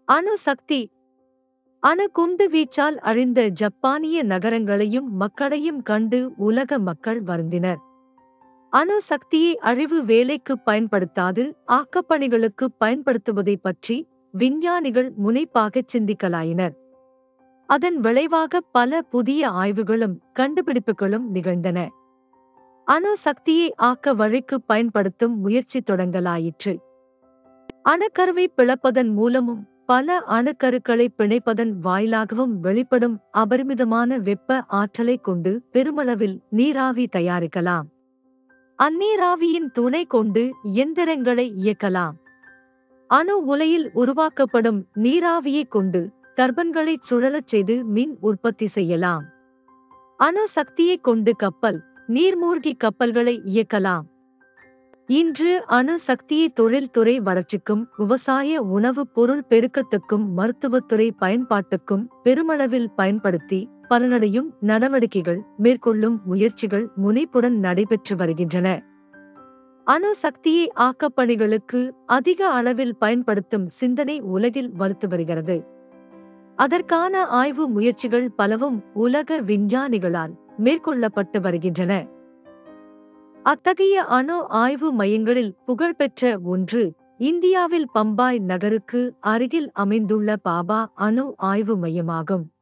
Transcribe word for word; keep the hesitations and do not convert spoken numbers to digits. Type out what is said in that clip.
அணு சக்தி. அணு குண்டு வீச்சால் அழிந்த ஜப்பானிய நகரங்களையும் மக்களையும் கண்டு உலக மக்கள் வருந்தினர். அணு சக்தியை அழிவு வேலைக்குப் பயன்படுத்தாது ஆக்கப்பணிகளுக்குப் பயன்படுத்துவதைப் பற்றி விஞ்ஞானிகள் முனைப்பாகச் சிந்திக்கலாயினர். அதன் விளைவாக பல புதிய ஆய்வுகளும் கண்டுபிடிப்புகளும் நிகழ்ந்தன. அணு சக்தியை ஆக்க வழிக்குப் பயன்படுத்தும் முயற்சி தொடங்கலாயிற்று. அணுக்கருவை பிளப்பதன் மூலமும் பல அணுக்கருக்களை பிணைப்பதன் வாயிலாகவும் வெளிப்படும் அபரிமிதமான வெப்ப ஆற்றலைக் கொண்டு பெருமளவில் நீராவி தயாரிக்கலாம். அந்நீராவியின் துணை கொண்டு இயந்திரங்களை இயக்கலாம். அணு உலையில் உருவாக்கப்படும் நீராவியைக் கொண்டு டர்பன்களைச் சுழலச் செய்து மின் உற்பத்தி செய்யலாம். அணு சக்தியைக் கொண்டு கப்பல், நீர்மூழ்கி கப்பல்களை இயக்கலாம். இன்று அணு சக்தியை தொழில்துறை வளர்ச்சிக்கும் விவசாய உணவுப் பொருள் பெருக்கத்துக்கும் மருத்துவத்துறை பயன்பாட்டுக்கும் பெருமளவில் பயன்படுத்தி பலனடையும் நடவடிக்கைகள் மேற்கொள்ளும் முயற்சிகள் முனைப்புடன் நடைபெற்று வருகின்றன. அணு சக்தியை ஆக்கப்பணிகளுக்கு அதிக அளவில் பயன்படுத்தும் சிந்தனை உலகில் வலுத்து வருகிறது. அதற்கான ஆய்வு முயற்சிகள் பலவும் உலக விஞ்ஞானிகளால் மேற்கொள்ளப்பட்டு வருகின்றன. அத்தகைய அணு ஆய்வு மையங்களில் புகழ்பெற்ற ஒன்று இந்தியாவில் பம்பாய் நகருக்கு அருகில் அமைந்துள்ள பாபா அணு ஆய்வு மையமாகும்.